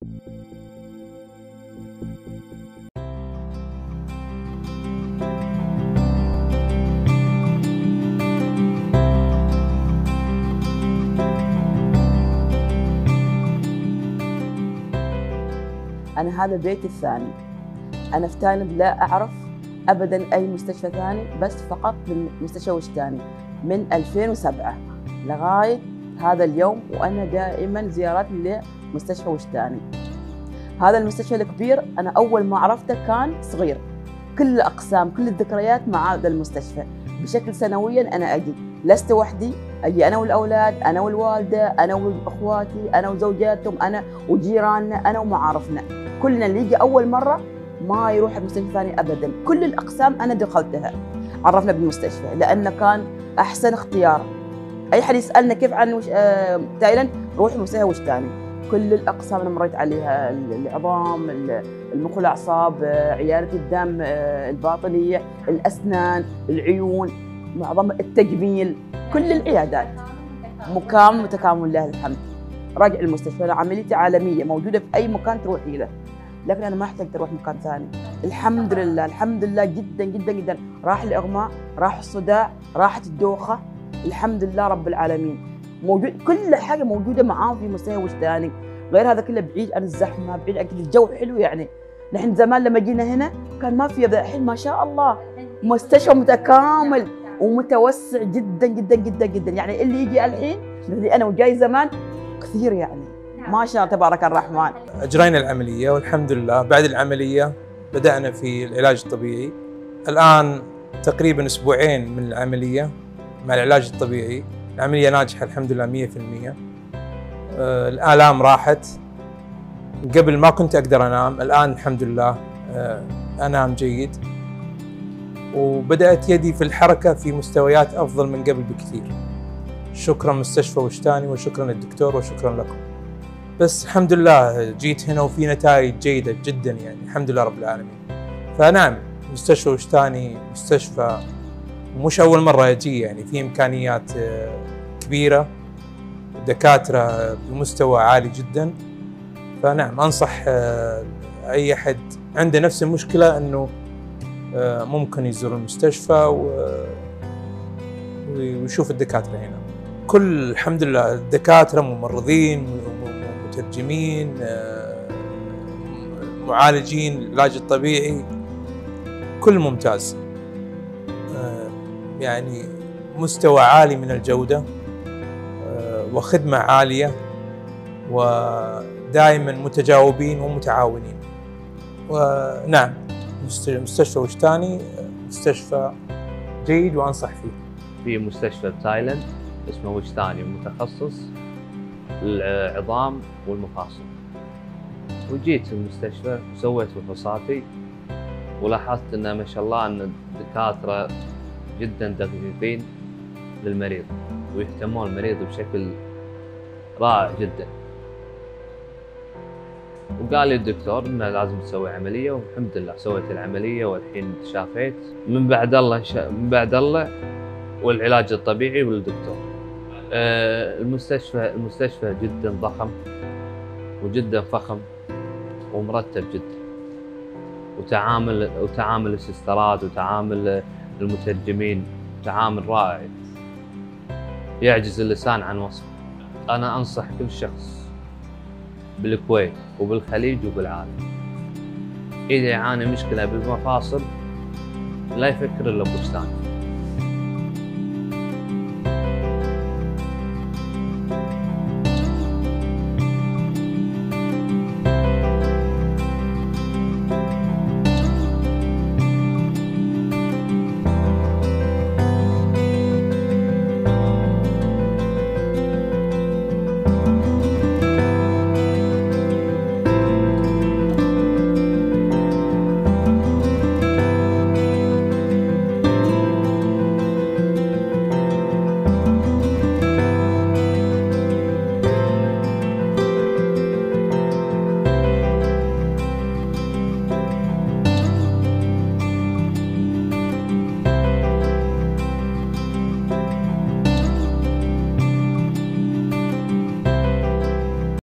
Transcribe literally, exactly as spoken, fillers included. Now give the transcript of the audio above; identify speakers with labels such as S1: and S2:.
S1: أنا هذا بيتي الثاني. أنا في تايلاند لا أعرف أبداً أي مستشفى ثاني، بس فقط من مستشفى وجداني من ألفين وسبعة لغاية هذا اليوم، وأنا دائماً زياراتي لمستشفى وجداني. هذا المستشفى الكبير أنا أول ما عرفته كان صغير، كل الأقسام كل الذكريات مع هذا المستشفى. بشكل سنوياً أنا أجي، لست وحدي، أجي أنا والأولاد، أنا والوالدة، أنا وأخواتي، أنا وزوجاتهم، أنا وجيراننا، أنا ومعارفنا، كلنا اللي يجي أول مرة ما يروح المستشفى ثاني أبداً. كل الأقسام أنا دخلتها، عرفنا بالمستشفى لأنه كان أحسن اختيار. أي حد يسألنا كيف عن وش... آه... تايلاند، روح مستشفى وجداني. كل الأقسام أنا مريت عليها، العظام، المخ والأعصاب، عيادة الدم، الباطنية، الأسنان، العيون، معظم التجميل، كل العيادات مكامل متكامل لله الحمد. راجع المستشفى، أنا عمليتي عالمية موجودة في أي مكان تروحي له، لكن أنا ما احتجت أروح مكان ثاني. الحمد لله الحمد لله جدا جدا جدا. راح الإغماء، راح الصداع، راحت الدوخة، الحمد لله رب العالمين. موجود كل حاجة موجودة معاهم في مستشفى وجداني. غير هذا كله بعيد عن الزحمة، بعيد عن الجو حلو. يعني نحن زمان لما جينا هنا كان ما في، الحين ما شاء الله مستشفى متكامل ومتوسع جدا جدا جدا جدا. يعني اللي يجي الحين مثلي أنا وجاي زمان كثير، يعني ما شاء الله تبارك الرحمن.
S2: أجرينا العملية والحمد لله. بعد العملية بدأنا في العلاج الطبيعي. الآن تقريبا أسبوعين من العملية مع العلاج الطبيعي. العملية ناجحة الحمد لله مية في المية. آه الآلام راحت. قبل ما كنت أقدر أنام، الآن الحمد لله آه أنام جيد، وبدأت يدي في الحركة في مستويات أفضل من قبل بكثير. شكرا مستشفى وجداني، وشكرا للدكتور، وشكرا لكم. بس الحمد لله جيت هنا وفي نتائج جيدة جدا، يعني الحمد لله رب العالمين. فنعم مستشفى وجداني مستشفى مش أول مرة أجي، يعني في إمكانيات كبيرة، دكاترة بمستوى عالي جدا. فنعم أنصح أي أحد عنده نفس المشكلة أنه ممكن يزور المستشفى ويشوف الدكاترة هنا. كل الحمد لله الدكاترة، ممرضين، مترجمين، معالجين العلاج الطبيعي، كل ممتاز. يعني مستوى عالي من الجودة وخدمة عالية، ودائما متجاوبين ومتعاونين. ونعم مستشفى وجداني مستشفى جيد وأنصح فيه.
S3: في مستشفى بتايلاند اسمه وجداني، متخصص العظام والمفاصل. وجيت المستشفى وسويت فحوصاتي، ولاحظت ان ما شاء الله ان الدكاترة جدا دقيقين للمريض ويهتمون المريض بشكل رائع جدا. وقال لي الدكتور انه لازم تسوي عمليه، والحمد لله سويت العمليه والحين تشافيت من بعد الله شا... من بعد الله والعلاج الطبيعي والدكتور. آه المستشفى المستشفى جدا ضخم وجدا فخم ومرتب جدا، وتعامل وتعامل السسترات وتعامل المترجمين تعامل رائع يعجز اللسان عن وصفه. انا انصح كل شخص بالكويت وبالخليج وبالعالم اذا يعاني مشكله بالمفاصل لا يفكر الا بوجداني.